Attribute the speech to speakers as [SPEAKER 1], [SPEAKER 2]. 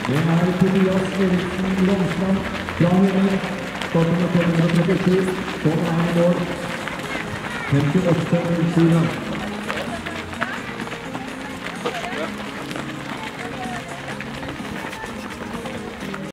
[SPEAKER 1] Det Tobias Eriksen Lomsland fra Høyre. Starter med 537, så er han i mål. 58,07.